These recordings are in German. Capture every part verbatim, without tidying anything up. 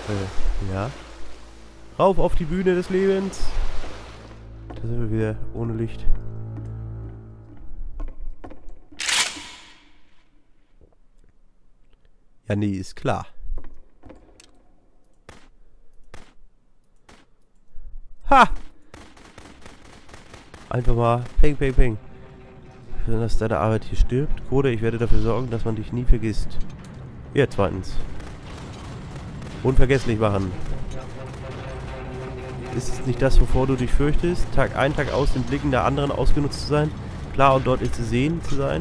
Äh, ja. Rauf auf die Bühne des Lebens. Da sind wir wieder ohne Licht. Ja, nee, ist klar. Ha! Einfach mal peng, peng, peng. Wenn das deine Arbeit hier stirbt, Code, ich werde dafür sorgen, dass man dich nie vergisst. Ja, zweitens. Unvergesslich machen. Ist es nicht das, wovor du dich fürchtest? Tag ein, Tag aus den Blicken der anderen ausgenutzt zu sein? Klar und deutlich zu sehen zu sein?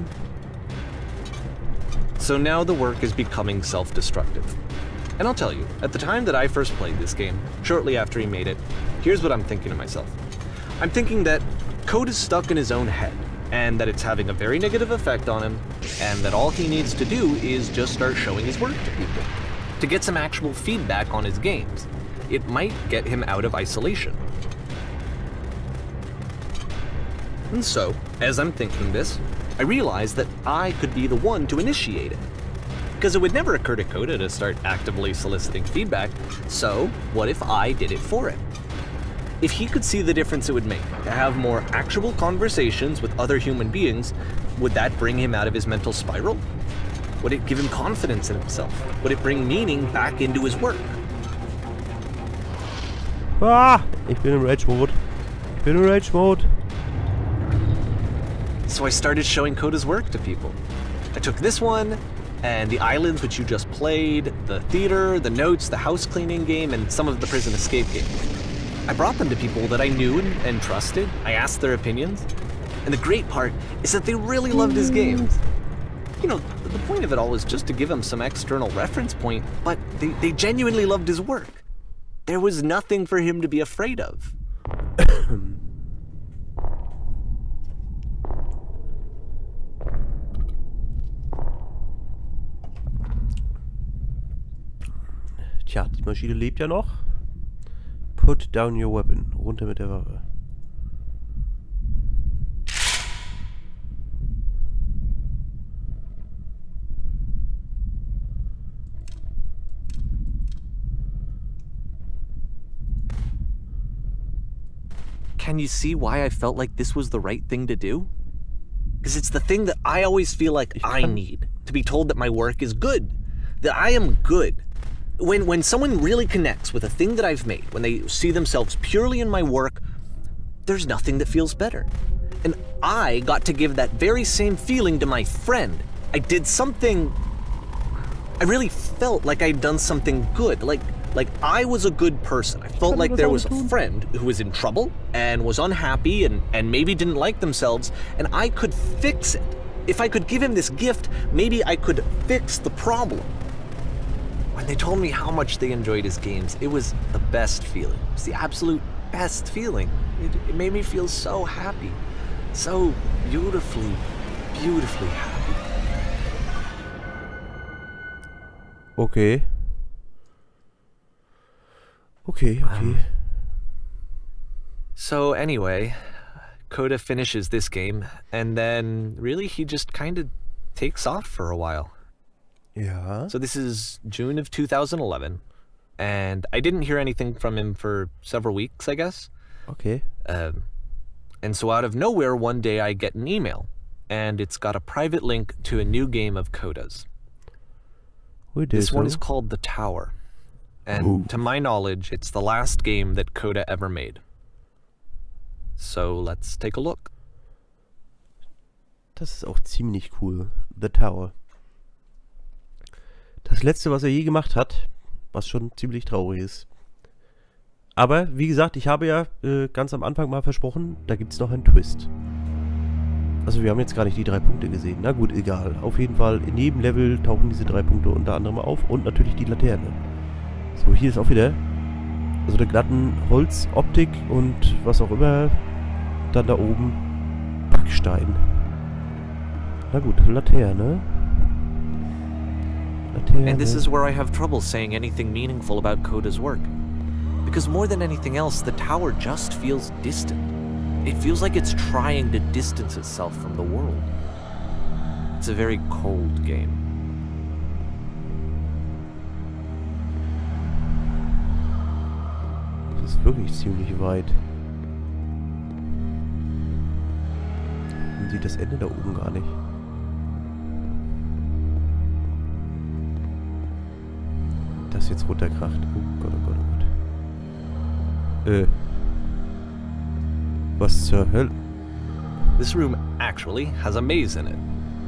So now the work is becoming self-destructive. And I'll tell you, at the time that I first played this game, shortly after he made it, here's what I'm thinking to myself. I'm thinking that Code is stuck in his own head, and that it's having a very negative effect on him, and that all he needs to do is just start showing his work to people, to get some actual feedback on his games. It might get him out of isolation. And so, as I'm thinking this, I realize that I could be the one to initiate it. Because it would never occur to Coda to start actively soliciting feedback, so what if I did it for him? If he could see the difference it would make to have more actual conversations with other human beings, would that bring him out of his mental spiral? Would it give him confidence in himself? Would it bring meaning back into his work? Ah! Ich bin im Rage-Mode. Ich bin im Rage-Mode. So I started showing Coda's work to people. I took this one, and the islands which you just played, the theater, the notes, the house cleaning game, and some of the prison escape games. I brought them to people that I knew and, and trusted. I asked their opinions. And the great part is that they really loved his games. You know, the point of it all was just to give him some external reference point, but they, they genuinely loved his work. There was nothing for him to be afraid of. Tja, die Maschine lebt ja noch. Put down your weapon. Runter mit der Waffe. Can you see why I felt like this was the right thing to do? Because it's the thing that I always feel like I need. To be told that my work is good. That I am good. When, when someone really connects with a thing that I've made, when they see themselves purely in my work, there's nothing that feels better. And I got to give that very same feeling to my friend. I did something... I really felt like I'd done something good. Like, like I was a good person. I felt like there was a friend who was in trouble and was unhappy and, and maybe didn't like themselves, and I could fix it. If I could give him this gift, maybe I could fix the problem. When they told me how much they enjoyed his games, it was the best feeling. It was the absolute best feeling. It, it made me feel so happy. So beautifully, beautifully happy. Okay. Okay, okay. Um, so anyway, Coda finishes this game, and then really he just kind of takes off for a while. Ja. So this is June of two thousand eleven, and I didn't hear anything from him for several weeks, I guess. Okay. Um, and so out of nowhere, one day I get an email, and it's got a private link to a new game of Coda's. We did This so. one is called The Tower, and Ooh. to my knowledge, it's the last game that Coda ever made. So let's take a look. Das ist auch ziemlich cool. The Tower. Das letzte, was er je gemacht hat, was schon ziemlich traurig ist. Aber, wie gesagt, ich habe ja äh, ganz am Anfang mal versprochen, da gibt es noch einen Twist. Also wir haben jetzt gar nicht die drei Punkte gesehen. Na gut, egal. Auf jeden Fall, in jedem Level tauchen diese drei Punkte unter anderem auf und natürlich die Laterne. So, hier ist auch wieder also der glatten Holzoptik und was auch immer. Dann da oben Backstein. Na gut, Laterne. And this is where I have trouble saying anything meaningful about Coda's work. Because more than anything else, the tower just feels distant. It feels like it's trying to distance itself from the world. It's a very cold game. wirklich ziemlich weit. Man sieht das Ende da oben gar nicht. Das jetzt runterkracht. Oh Gott, oh Gott, oh Gott. Äh. Was zur Hölle? This room actually has a maze in it.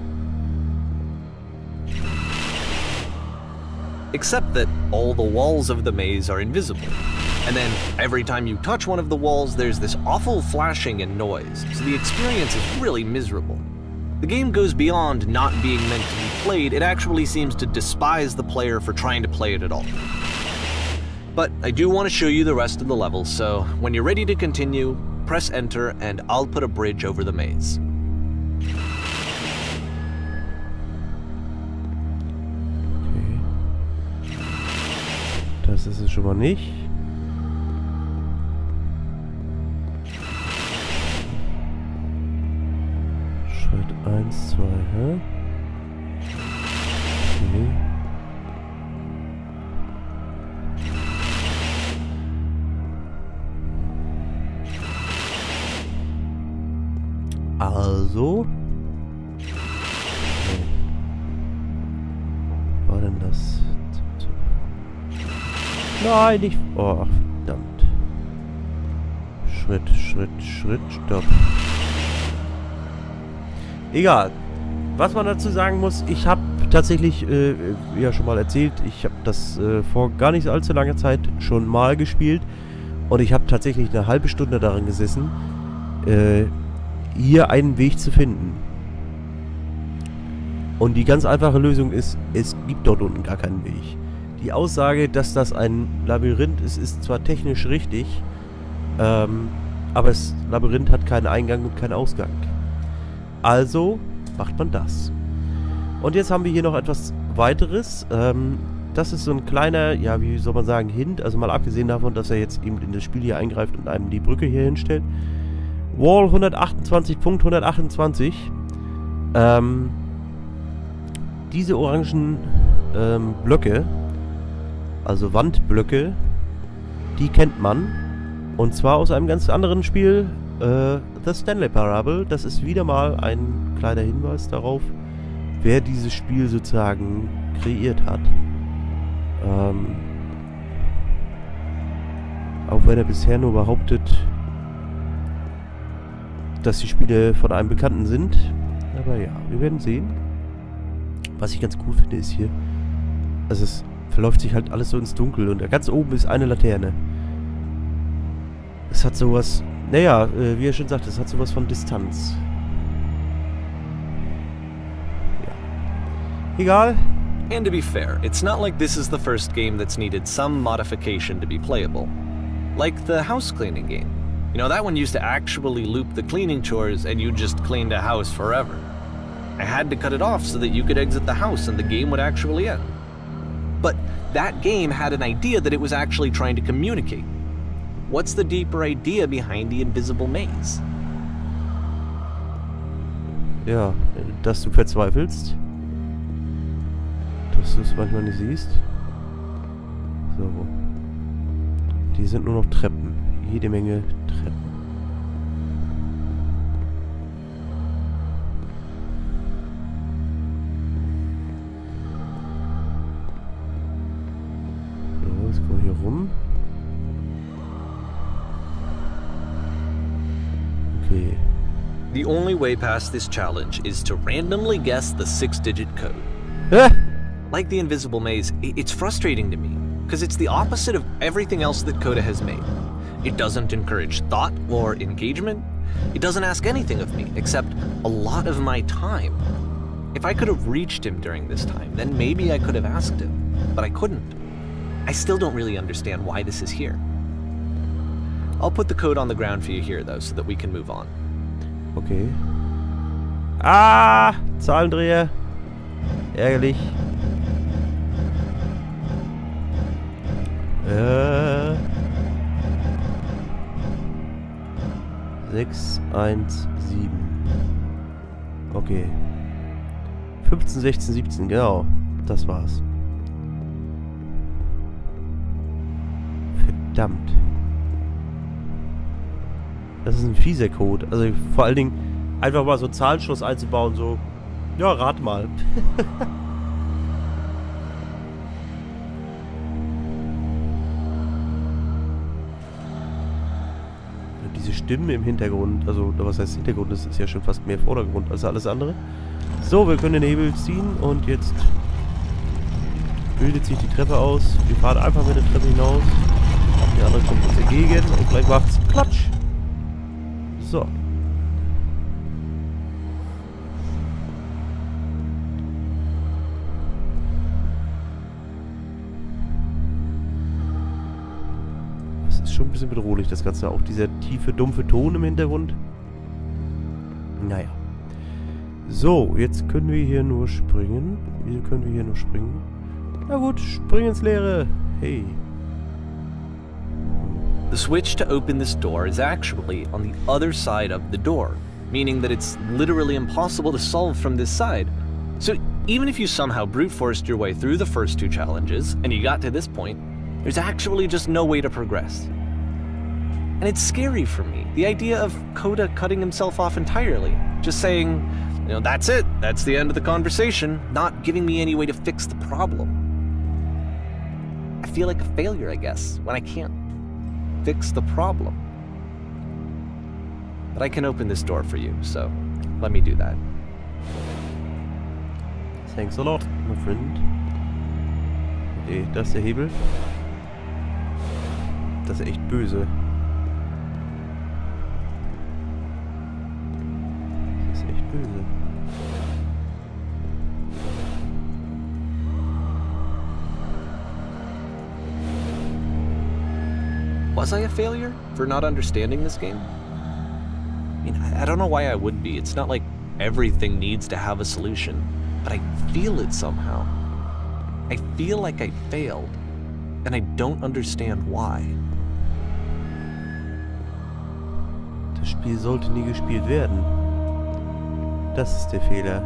Except that all the walls of the maze are invisible. And then every time you touch one of the walls, there's this awful flashing and noise, so the experience is really miserable. The game goes beyond not being meant to be played, it actually seems to despise the player for trying to play it at all. But I do want to show you the rest of the levels, so when you're ready to continue, press enter and I'll put a bridge over the maze. Okay. Das ist es schon mal nicht. Schritt eins, zwei, hä? Okay. Also. Okay. War denn das? Nein, nicht. Oh, verdammt. Schritt, Schritt, Schritt, Stopp. Egal. Was man dazu sagen muss, ich habe tatsächlich, äh, wie ja schon mal erzählt, ich habe das äh, vor gar nicht allzu langer Zeit schon mal gespielt. Und ich habe tatsächlich eine halbe Stunde daran gesessen, äh, hier einen Weg zu finden. Und die ganz einfache Lösung ist, es gibt dort unten gar keinen Weg. Die Aussage, dass das ein Labyrinth ist, ist zwar technisch richtig, ähm, aber das Labyrinth hat keinen Eingang und keinen Ausgang. Also macht man das. Und jetzt haben wir hier noch etwas weiteres. Ähm, das ist so ein kleiner, ja, wie soll man sagen, Hint. Also mal abgesehen davon, dass er jetzt eben in das Spiel hier eingreift und einem die Brücke hier hinstellt. Wall hundertachtundzwanzig Punkt hundertachtundzwanzig. Ähm, diese orangen ähm, Blöcke, also Wandblöcke, die kennt man. Und zwar aus einem ganz anderen Spiel, äh, The Stanley Parable. Das ist wieder mal ein kleiner Hinweis darauf, wer dieses Spiel sozusagen kreiert hat. Ähm, auch wenn er bisher nur behauptet, dass die Spiele von einem Bekannten sind. Aber ja, wir werden sehen. Was ich ganz cool finde, ist hier, also es verläuft sich halt alles so ins Dunkel und da ganz oben ist eine Laterne. Es hat sowas, naja, äh, wie er schon sagt, es hat sowas von Distanz. Ja. Egal. And to be fair, it's not like this is the first game that's needed some modification to be playable. Like the house cleaning game. You know, that one used to actually loop the cleaning chores and you just cleaned a house forever. I had to cut it off so that you could exit the house and the game would actually end. But that game had an idea that it was actually trying to communicate. What's the deeper idea behind the invisible maze? Ja, dass du verzweifelst. Dass du es manchmal nicht siehst. So. Die sind nur noch Treppen. Jede Menge Treppen. So, jetzt kommen wir hier rum. Okay. The only way past this challenge is to randomly guess the six-digit code. Hä? Like the invisible maze, it's frustrating to me, because it's the opposite of everything else that Coda has made. It doesn't encourage thought or engagement. It doesn't ask anything of me, except a lot of my time. If I could have reached him during this time, then maybe I could have asked him, but I couldn't. I still don't really understand why this is here. I'll put the code on the ground for you here, though, so that we can move on. Okay. Ah! Zahlendreher. Ärgerlich. Äh. sechs, eins, sieben. Okay. fünfzehn, sechzehn, siebzehn, genau. Das war's. Verdammt. Das ist ein fieser Code. Also vor allen Dingen einfach mal so einen Zahlenschluss einzubauen, so. Ja, rat mal. Diese Stimmen im Hintergrund, also was heißt Hintergrund, das ist ja schon fast mehr Vordergrund als alles andere. So, wir können den Hebel ziehen und jetzt bildet sich die Treppe aus. Wir fahren einfach mit der Treppe hinaus. Der andere kommt uns entgegen und gleich macht's Klatsch. So. Das ist schon ein bisschen bedrohlich, das Ganze. Auch dieser tiefe, dumpfe Ton im Hintergrund. Naja. So, jetzt können wir hier nur springen. Wieso können wir hier nur springen? Na gut, spring ins Leere. Hey. The switch to open this door is actually on the other side of the door, meaning that it's literally impossible to solve from this side. So even if you somehow brute forced your way through the first two challenges, and you got to this point, there's actually just no way to progress. And it's scary for me, the idea of Coda cutting himself off entirely, just saying, you know, that's it, that's the end of the conversation, not giving me any way to fix the problem. I feel like a failure, I guess, when I can't fix the problem. But I can open this door for you, so let me do that. Thanks a lot, my friend. Okay, das ist der Hebel. Das ist echt böse. Das ist echt böse. Was I a failure for not understanding this game? I mean, I don't know why I would be. It's not like everything needs to have a solution, but I feel it somehow. I feel like I failed, and I don't understand why. Das Spiel sollte nie gespielt werden. Das ist der Fehler.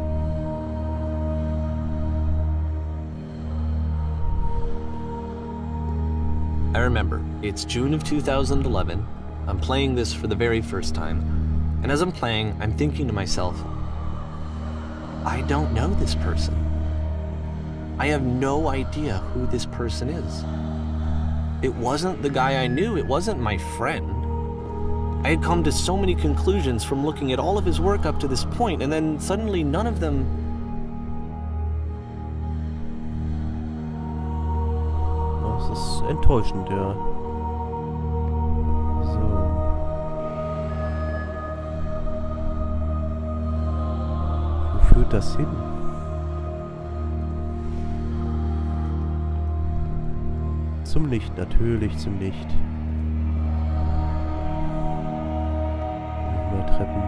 I remember, it's June of two thousand eleven, I'm playing this for the very first time, and as I'm playing, I'm thinking to myself, I don't know this person. I have no idea who this person is. It wasn't the guy I knew, it wasn't my friend. I had come to so many conclusions from looking at all of his work up to this point, and then suddenly none of them... Das ist enttäuschend, ja. So. Wo führt das hin? Zum Licht, natürlich zum Licht. Noch mehr Treppen.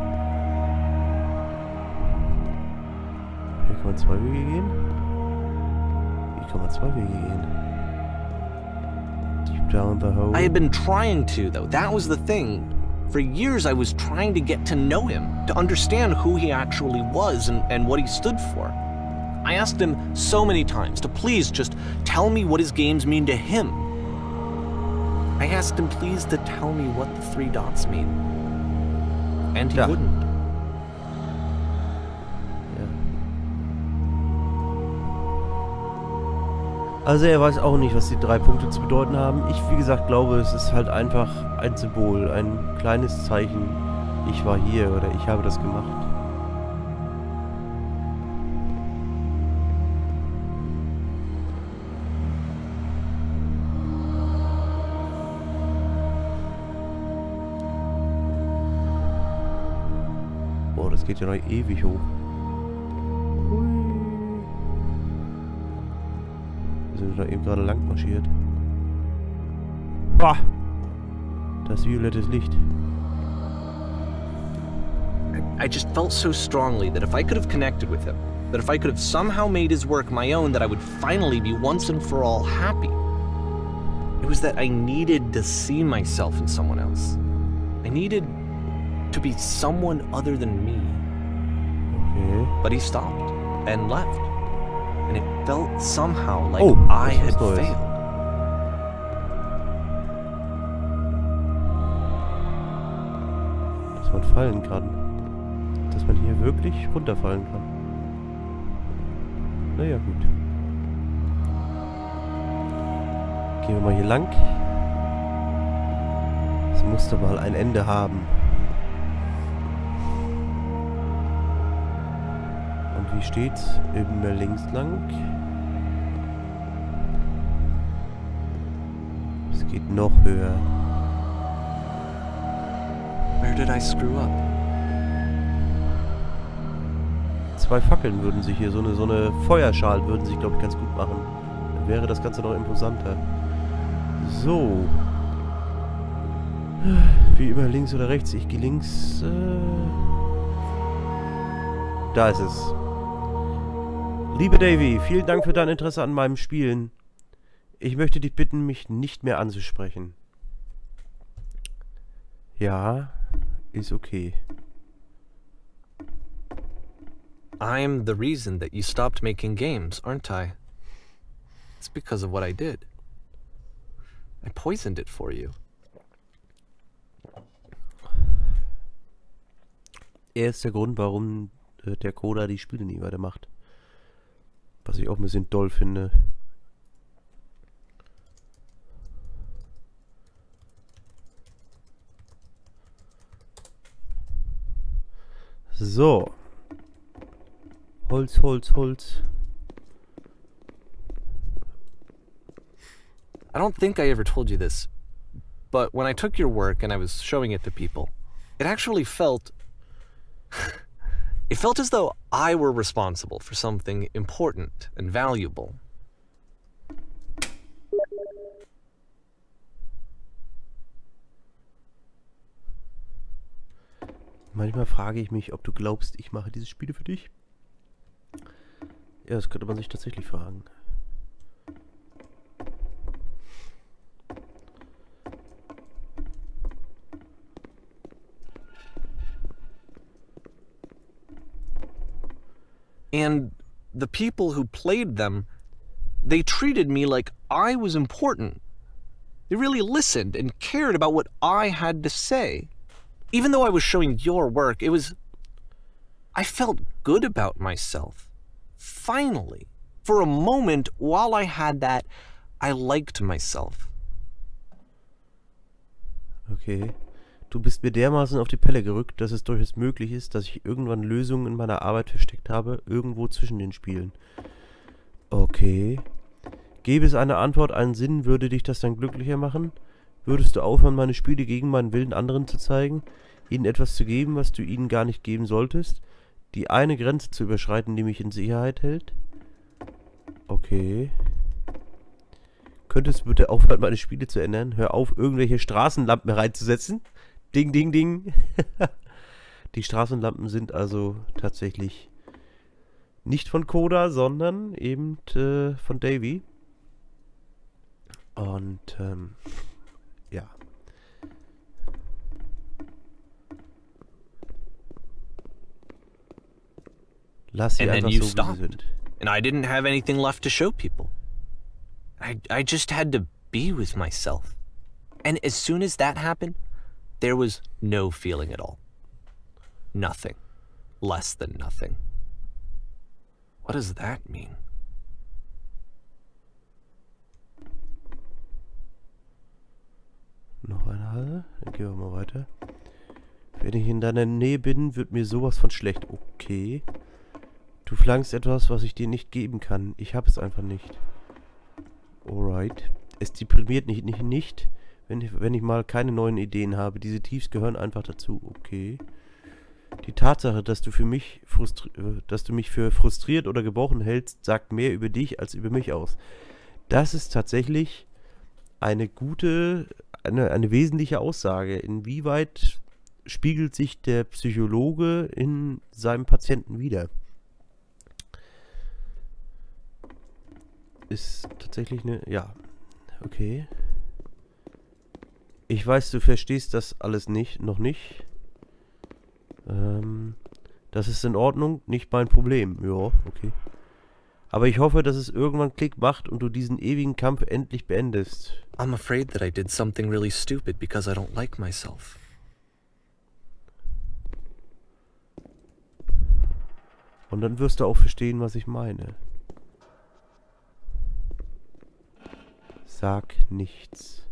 Hier kann man zwei Wege gehen. Hier kann man zwei Wege gehen. Down the hole. I had been trying to, though. That was the thing. For years, I was trying to get to know him, to understand who he actually was and, and what he stood for. I asked him so many times to please just tell me what his games mean to him. I asked him please to tell me what the three dots mean. And he Ja. wouldn't. Also er weiß auch nicht, was die drei Punkte zu bedeuten haben. Ich, wie gesagt, glaube, es ist halt einfach ein Symbol, ein kleines Zeichen. Ich war hier oder ich habe das gemacht. Boah, das geht ja noch ewig hoch. Sind wir da eben gerade lang marschiert. Bah! Das violettes Licht. I just felt so strongly that if I could have connected with him, that if I could have somehow made his work my own, that I would finally be once and for all happy. It was that I needed to see myself in someone else. I needed to be someone other than me. Okay. But he stopped and left. And it felt somehow like Oh, I das ist had was Neues. failed. dass man fallen kann. Dass man hier wirklich runterfallen kann. Naja, gut. Gehen wir mal hier lang. Das muss doch mal ein Ende haben. Und wie steht's? Immer links lang. Es geht noch höher. Where did I screw up? Zwei Fackeln würden sich hier, so eine, so eine Feuerschalen würden sich, glaube ich, ganz gut machen. Dann wäre das Ganze noch imposanter. So. Wie immer links oder rechts. Ich gehe links. Äh da ist es. Liebe Davy, vielen Dank für dein Interesse an meinem Spielen. Ich möchte dich bitten, mich nicht mehr anzusprechen. Ja, ist okay. I'm the reason that you stopped making games, aren't I? It's because of what I did. I poisoned it for you. Er ist der Grund, warum äh, der Coda die Spiele nie weitermacht. Was ich auch ein bisschen doll finde. So. Holz, Holz, Holz. I don't think I ever told you this, but when I took your work and I was showing it to people, it actually felt... it felt as though I were responsible for something important and valuable. Manchmal frage ich mich, ob du glaubst, ich mache diese Spiele für dich. Ja, das könnte man sich tatsächlich fragen. And the people who played them, they treated me like I was important. They really listened and cared about what I had to say. Even though I was showing your work, it was... I felt good about myself. Finally. For a moment, while I had that, I liked myself. Okay. Du bist mir dermaßen auf die Pelle gerückt, dass es durchaus möglich ist, dass ich irgendwann Lösungen in meiner Arbeit versteckt habe, irgendwo zwischen den Spielen. Okay. Gäbe es eine Antwort, einen Sinn, würde dich das dann glücklicher machen? Würdest du aufhören, meine Spiele gegen meinen Willen anderen zu zeigen? Ihnen etwas zu geben, was du ihnen gar nicht geben solltest? Die eine Grenze zu überschreiten, die mich in Sicherheit hält? Okay. Könntest du bitte aufhören, meine Spiele zu ändern? Hör auf, irgendwelche Straßenlampen reinzusetzen. Ding, ding, ding. Die Straßenlampen sind also tatsächlich nicht von Coda, sondern eben äh, von Davy. Und, ähm, ja. Lass sie einfach so, wie sie sind. And I didn't have anything left to show people. I, I just had to be with myself. And as soon as that happened, there was no feeling at all. Nothing. Less than nothing. What does that mean? Noch eine Halle? Dann gehen wir mal weiter. Wenn ich in deiner Nähe bin, wird mir sowas von schlecht. Okay. Du verlangst etwas, was ich dir nicht geben kann. Ich habe es einfach nicht. Alright. Es deprimiert mich nicht, nicht wenn, ich, wenn ich mal keine neuen Ideen habe. Diese Tiefs gehören einfach dazu. Okay. Die Tatsache, dass du für mich frustri- dass du mich für frustriert oder gebrochen hältst, sagt mehr über dich als über mich aus. Das ist tatsächlich eine gute, eine, eine wesentliche Aussage. Inwieweit spiegelt sich der Psychologe in seinem Patienten wider? Ist tatsächlich eine... Ja. Okay. Ich weiß, du verstehst das alles nicht, noch nicht. Ähm, das ist in Ordnung, nicht mein Problem. Ja, okay. Aber ich hoffe, dass es irgendwann Klick macht und du diesen ewigen Kampf endlich beendest. I'm afraid that I did something really stupid because I don't like myself. Und dann wirst du auch verstehen, was ich meine. Sag nichts.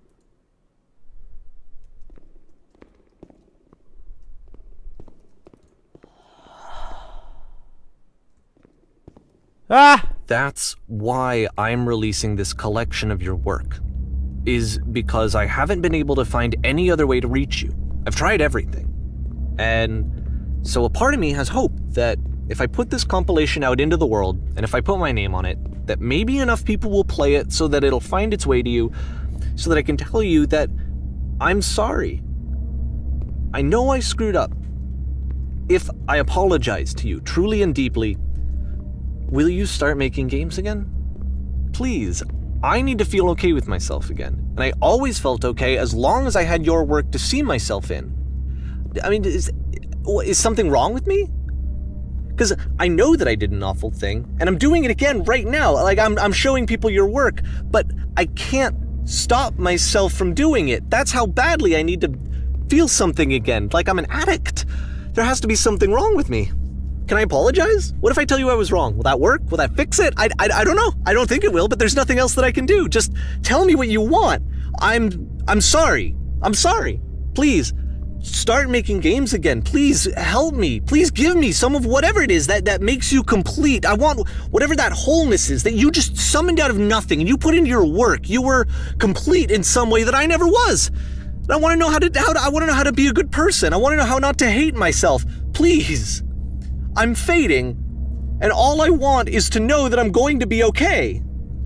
Ah! That's why I'm releasing this collection of your work. Is because I haven't been able to find any other way to reach you. I've tried everything. And so a part of me has hope that if I put this compilation out into the world, and if I put my name on it, that maybe enough people will play it so that it'll find its way to you, so that I can tell you that I'm sorry. I know I screwed up. If I apologize to you truly and deeply, will you start making games again? Please. I need to feel okay with myself again. And I always felt okay as long as I had your work to see myself in. I mean, is, is something wrong with me? Because I know that I did an awful thing, and I'm doing it again right now. Like, I'm, I'm showing people your work, but I can't stop myself from doing it. That's how badly I need to feel something again, like I'm an addict. There has to be something wrong with me. Can I apologize? What if I tell you I was wrong? Will that work? Will that fix it? I, I, I don't know. I don't think it will, but there's nothing else that I can do. Just tell me what you want. I'm, I'm sorry. I'm sorry. Please, start making games again. Please help me. Please give me some of whatever it is that, that makes you complete. I want whatever that wholeness is that you just summoned out of nothing and you put into your work. You were complete in some way that I never was. And I want to know how to, how to, I want to know how to be a good person. I want to know how not to hate myself. Please. I'm fading, and all I want is to know that I'm going to be okay.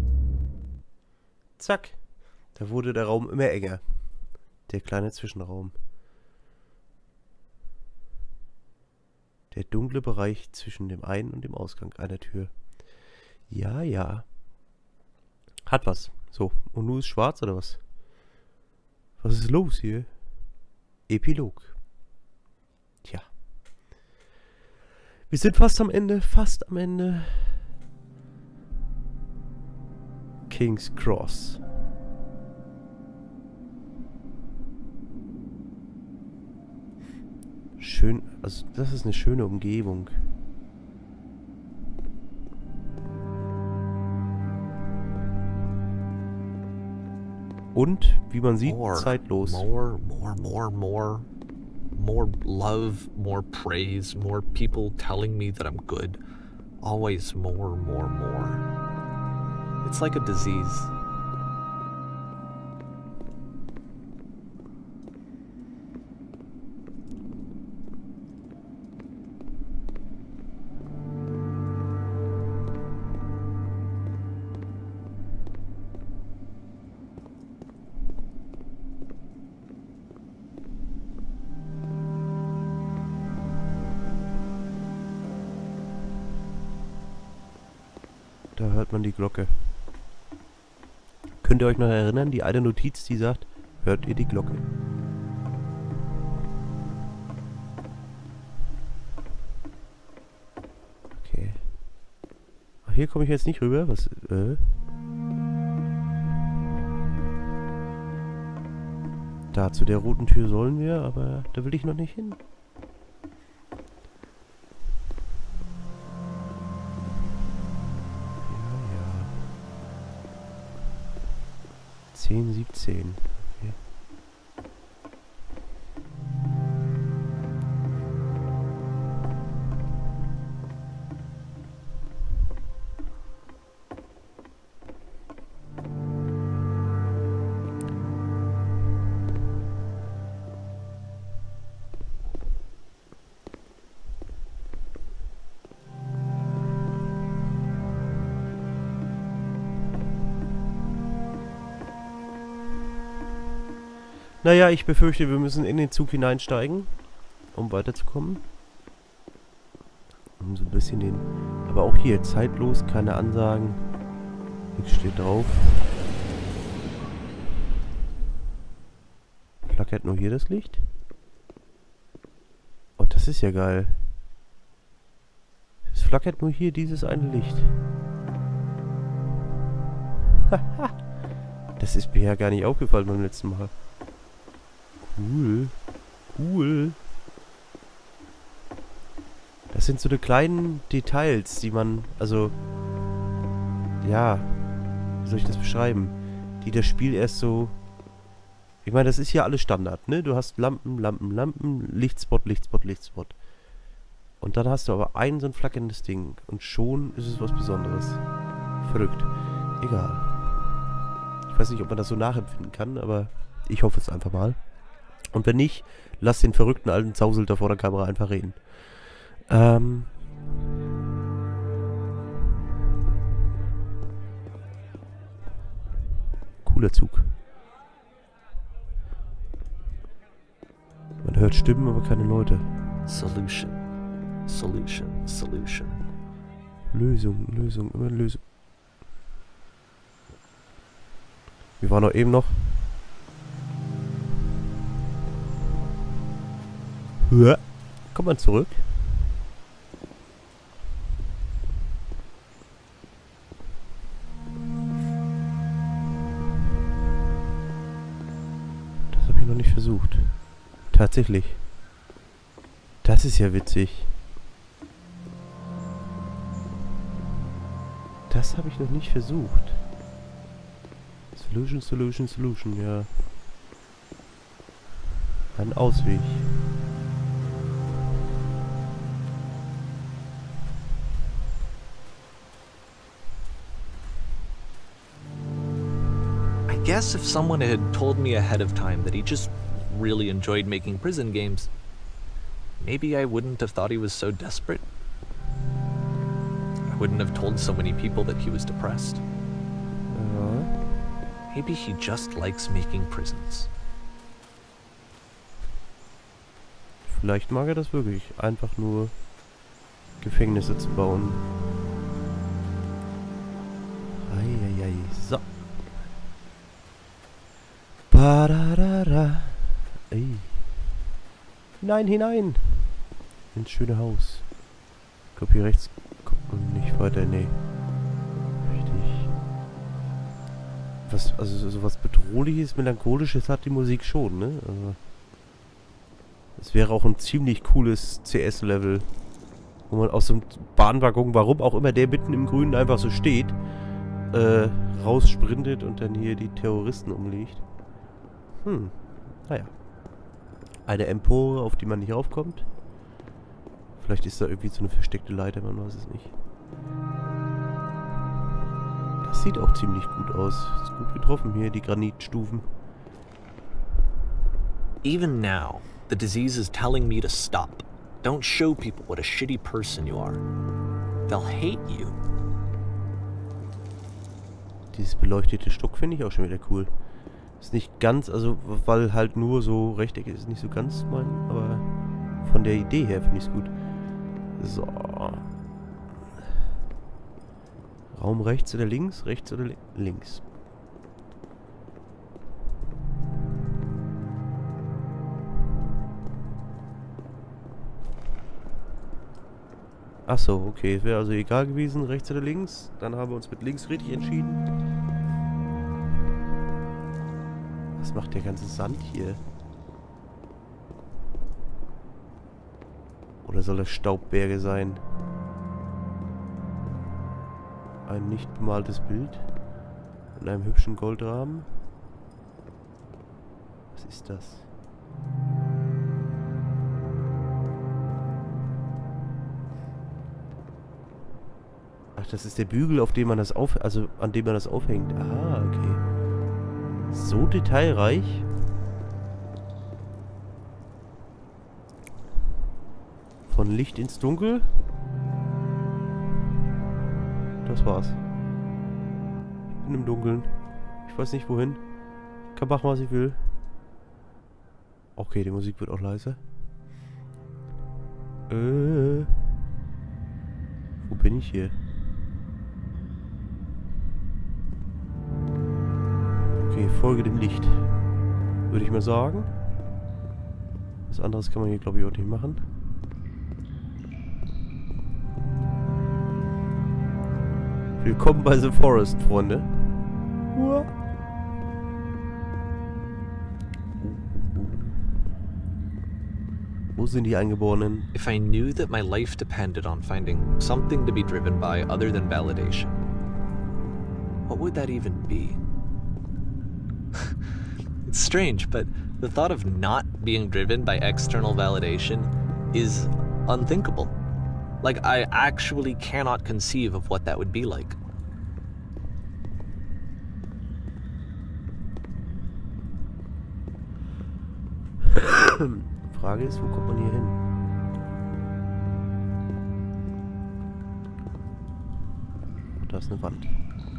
Zack. Da wurde der Raum immer enger. Der kleine Zwischenraum. Der dunkle Bereich zwischen dem Ein- und dem Ausgang einer Tür. Ja, ja. Hat was. So, und nun ist schwarz, oder was? Was ist los hier? Epilog. Tja. Wir sind fast am Ende, fast am Ende. King's Cross. Schön, also das ist eine schöne Umgebung. Und, wie man sieht, more, zeitlos. More, more, more, more. More love, more praise, more people telling me that I'm good. Always more, more, more. It's like a disease. Da hört man die Glocke. Könnt ihr euch noch erinnern, die eine Notiz, die sagt, hört ihr die Glocke? Okay. Ach, hier komme ich jetzt nicht rüber. Was? Äh? Da, zu der roten Tür sollen wir, aber da will ich noch nicht hin. zehn, siebzehn. Okay. Naja, ich befürchte, wir müssen in den Zug hineinsteigen, um weiterzukommen. Um so ein bisschen den... Aber auch hier, zeitlos, keine Ansagen. Nichts steht drauf. Flackert nur hier das Licht? Oh, das ist ja geil. Es flackert nur hier dieses eine Licht. Haha. Das ist mir ja gar nicht aufgefallen beim letzten Mal. Cool. Cool. Da Das sind so die kleinen Details, die man, also, ja, wie soll ich das beschreiben? Die das Spiel erst so, ich meine, das ist ja alles Standard, ne? Du hast Lampen, Lampen, Lampen, Lichtspot, Lichtspot, Lichtspot. Und dann hast du aber ein so ein flackerndes Ding und schon ist es was Besonderes. Verrückt. Egal. Ich weiß nicht, ob man das so nachempfinden kann, aber ich hoffe es einfach mal. Und wenn nicht, lass den verrückten alten Zausel da vor der Kamera einfach reden. Ähm... Cooler Zug. Man hört Stimmen, aber keine Leute. Solution. Solution. Solution. Lösung, Lösung, immer Lösung. Wir waren doch eben noch. Ja. Kommt man zurück? Das habe ich noch nicht versucht. Tatsächlich. Das ist ja witzig. Das habe ich noch nicht versucht. Solution, Solution, Solution, ja. Ein Ausweg. I guess if someone had told me ahead of time that he just really enjoyed making prison games, maybe I wouldn't have thought he was so desperate. I wouldn't have told so many people that he was depressed. Ja. Maybe he just likes making prisons. Vielleicht mag er das wirklich. Einfach nur Gefängnisse zu bauen. Eieiei. So. Badadada. Ey. Hinein, hinein. Ins schöne Haus. Ich glaube, hier rechts kommt man nicht weiter. Nee. Richtig. Was, also so was Bedrohliches, Melancholisches hat die Musik schon, ne? Also. Es wäre auch ein ziemlich cooles C S-Level, wo man aus so einem Bahnwaggon, warum auch immer der mitten im Grünen einfach so steht, äh, raussprintet und dann hier die Terroristen umlegt. Hm, naja. Eine Empore, auf die man nicht raufkommt. Vielleicht ist da irgendwie so eine versteckte Leiter, man weiß es nicht. Das sieht auch ziemlich gut aus. Ist gut getroffen hier, die Granitstufen. Even now, the disease is telling me to stop. Don't show people what a shitty person you are. They'll hate you. Dieses beleuchtete Stock finde ich auch schon wieder cool. Ist nicht ganz, also weil halt nur so rechteckig ist, nicht so ganz mein, aber von der Idee her finde ich es gut. So. Raum rechts oder links? Rechts oder li links? Ach so, okay. Es wäre also egal gewesen, rechts oder links. Dann haben wir uns mit links richtig entschieden. Was macht der ganze Sand hier? Oder soll das Staubberge sein? Ein nicht bemaltes Bild in einem hübschen Goldrahmen. Was ist das? Ach, das ist der Bügel, auf dem man das auf, also an dem man das aufhängt. Ah, okay. So detailreich. Von Licht ins Dunkel. Das war's. Ich bin im Dunkeln. Ich weiß nicht wohin. Kann machen, was ich will. Okay, die Musik wird auch leiser. Äh. Wo bin ich hier? Okay, folge dem Licht. Würde ich mal sagen. Was anderes kann man hier, glaube ich, auch nicht machen. Willkommen bei The Forest, Freunde. Uah. Wo sind die Eingeborenen? If I knew that my life depended on finding something to be driven by other than validation, what would that even be? It's strange, but the thought of not being driven by external validation is unthinkable. Like, I actually cannot conceive of what that would be like. Frage ist, wo kommt man hier hin? Da ist eine Wand.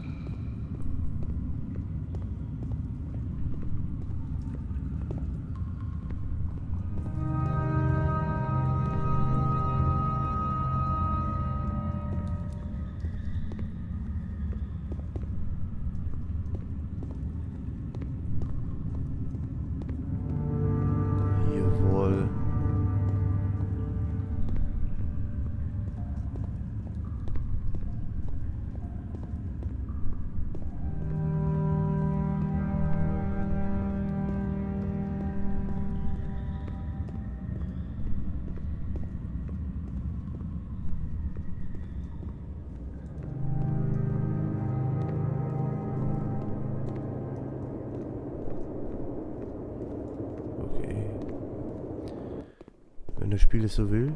Wenn das Spiel es so will,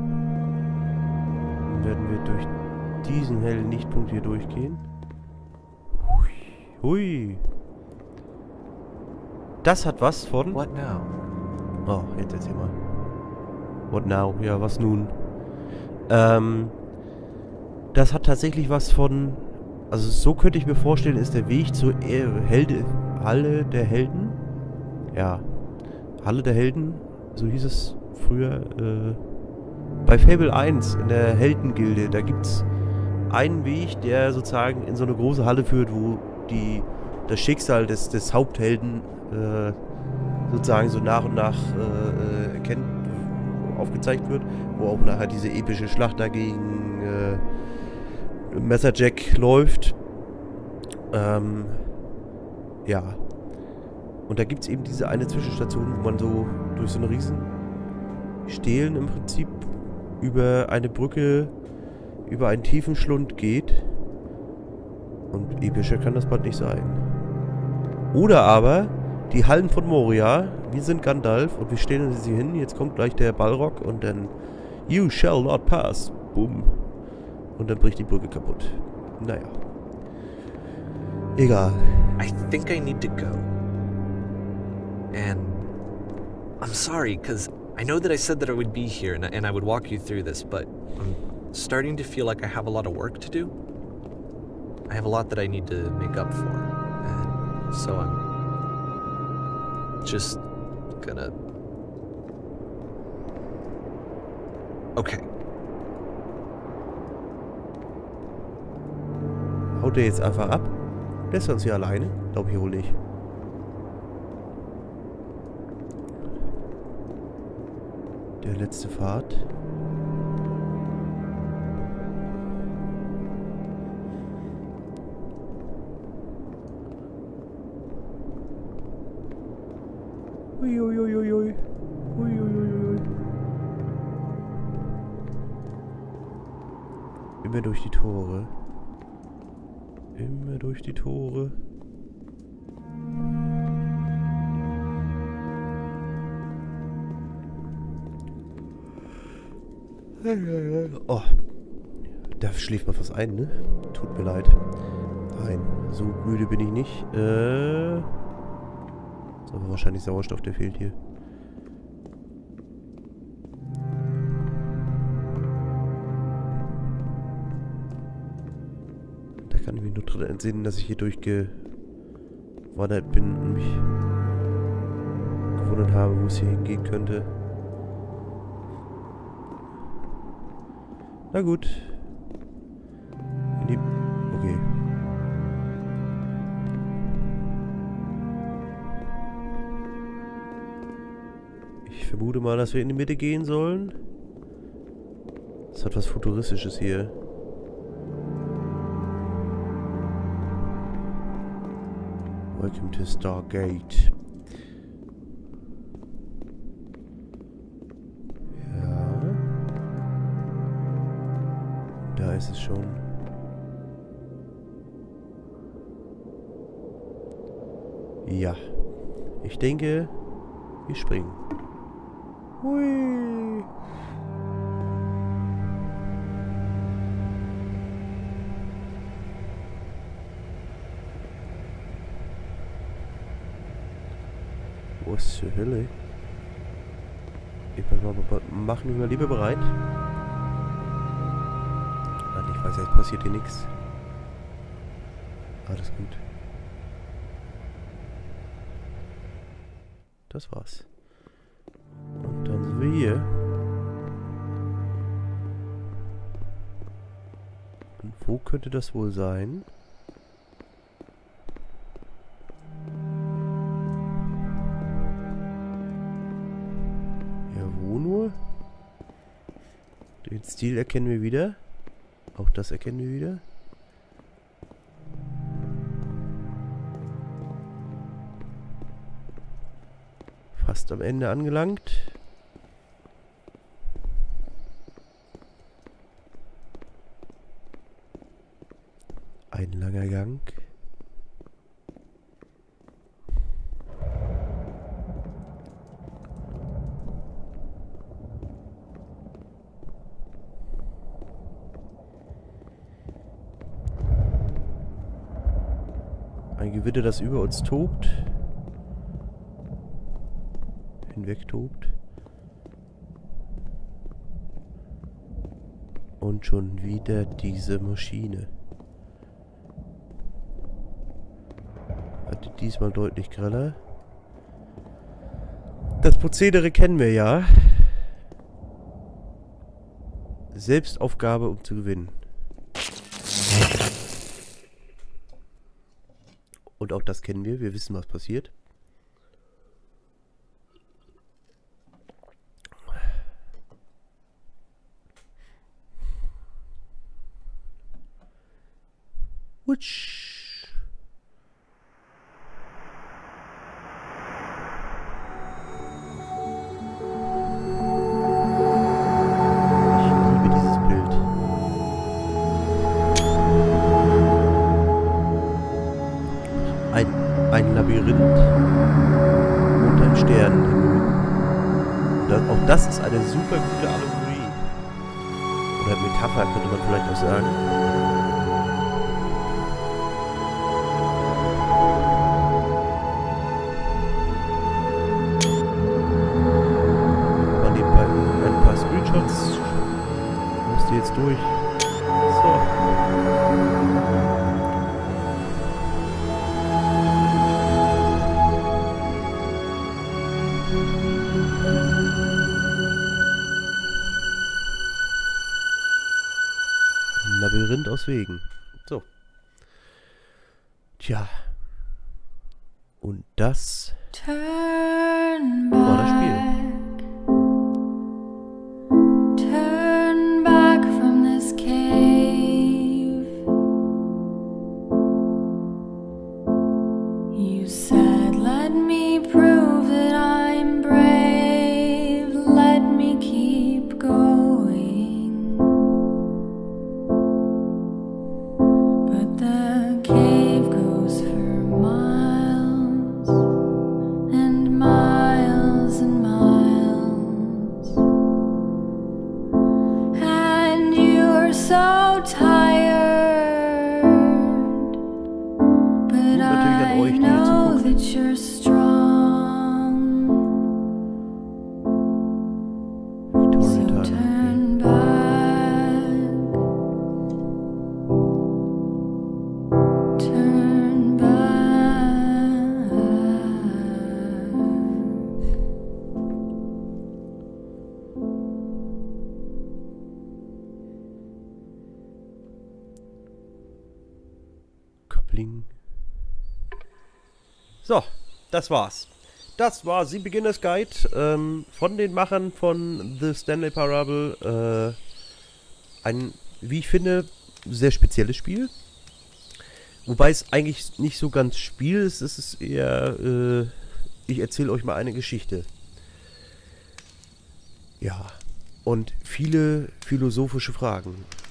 dann werden wir durch diesen hellen Lichtpunkt hier durchgehen. Hui. Das hat was von... What now? Oh, jetzt erzähl mal. What now? Ja, was nun? Ähm, das hat tatsächlich was von... Also so könnte ich mir vorstellen, ist der Weg zur Helde, Halle der Helden. Ja. Halle der Helden, so hieß es früher, äh, bei Fable eins in der Heldengilde, da gibt's einen Weg, der sozusagen in so eine große Halle führt, wo die das Schicksal des, des Haupthelden äh, sozusagen so nach und nach äh, erkennt, aufgezeigt wird, wo auch nachher diese epische Schlacht dagegen äh, Messerjack läuft. Ähm, ja. Und da gibt es eben diese eine Zwischenstation, wo man so durch so eine riesen Stelen im Prinzip über eine Brücke, über einen tiefen Schlund geht. Und epischer kann das bald nicht sein. Oder aber die Hallen von Moria. Wir sind Gandalf und wir stellen sie hin. Jetzt kommt gleich der Balrog und dann You shall not pass. Boom. Und dann bricht die Brücke kaputt. Naja. Egal. I think I need to go. And I'm sorry, because I know that I said that I would be here and, and I would walk you through this, but I'm starting to feel like I have a lot of work to do. I have a lot that I need to make up for. And so I'm just gonna... Okay. Haut der jetzt einfach ab? Lässt er uns hier alleine? Glaube ich wohl nicht. Der letzte Pfad. Uiuiuiui. Uiuiuiui. Immer durch die Tore. Immer durch die Tore. Oh, da schläft man fast ein, ne? Tut mir leid. Nein, so müde bin ich nicht. Äh, ist aber wahrscheinlich Sauerstoff, der fehlt hier. Da kann ich mich nur dran entsinnen, dass ich hier durchgewandert bin und mich gewundert habe, wo es hier hingehen könnte. Na gut. In die... Okay. Ich vermute mal, dass wir in die Mitte gehen sollen. Das hat was Futuristisches hier. Welcome to Stargate. weiß es schon. Ja. Ich denke, wir springen. Hui. Was zur Hölle? Ich machen wir mal lieber bereit. Warte, ich weiß, jetzt passiert hier nichts. Alles gut. Das war's. Und dann sind wir hier. Und wo könnte das wohl sein? Ja, wo nur? Den Stil erkennen wir wieder. Auch das erkennen wir wieder. Fast am Ende angelangt. Ein langer Gang. Ein Gewitter, das über uns tobt. Hinwegtobt. Und schon wieder diese Maschine. Hatte diesmal deutlich greller. Das Prozedere kennen wir ja. Selbstaufgabe, um zu gewinnen. Und auch das kennen wir. Wir wissen, was passiert. Wutsch. Ich liebe dieses Bild. Ein, ein Labyrinth unter dem Sternenhimmel. Das, auch das ist eine super gute Allegorie. Oder Metapher könnte man vielleicht auch sagen. Screenshots. Musst du jetzt durch. So. Ein Labyrinth aus Wegen. So. Tja. Und das war das Spiel. So, das war's. Das war The Beginner's Guide ähm, von den Machern von The Stanley Parable. Äh, ein, wie ich finde, sehr spezielles Spiel. Wobei es eigentlich nicht so ganz Spiel ist. Es ist eher, äh, ich erzähle euch mal eine Geschichte. Ja, und viele philosophische Fragen.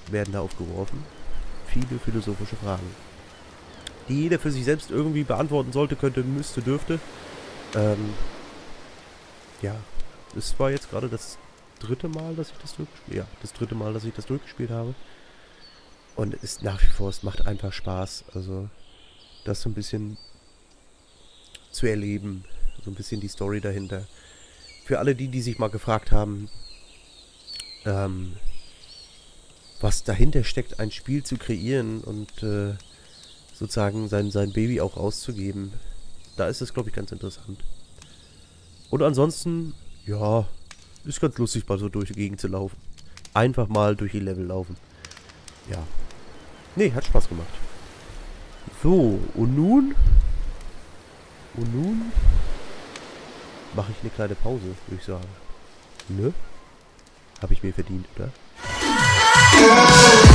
werden da aufgeworfen. Viele philosophische Fragen, die jeder für sich selbst irgendwie beantworten sollte, könnte, müsste, dürfte. Ähm, ja, es war jetzt gerade das dritte Mal, dass ich das durchgespielt habe. Ja, das dritte Mal, dass ich das durchgespielt habe. Und es ist nach wie vor, es macht einfach Spaß. Also, das so ein bisschen zu erleben. So ein bisschen die Story dahinter. Für alle die, die sich mal gefragt haben, ähm, was dahinter steckt, ein Spiel zu kreieren und äh, sozusagen sein, sein Baby auch rauszugeben. Da ist es, glaube ich, ganz interessant. Und ansonsten, ja, ist ganz lustig, mal so durch die Gegend zu laufen. Einfach mal durch die Level laufen. Ja. Nee, hat Spaß gemacht. So, und nun? Und nun mache ich eine kleine Pause, würde ich sagen. Ne? Habe ich mir verdient, oder?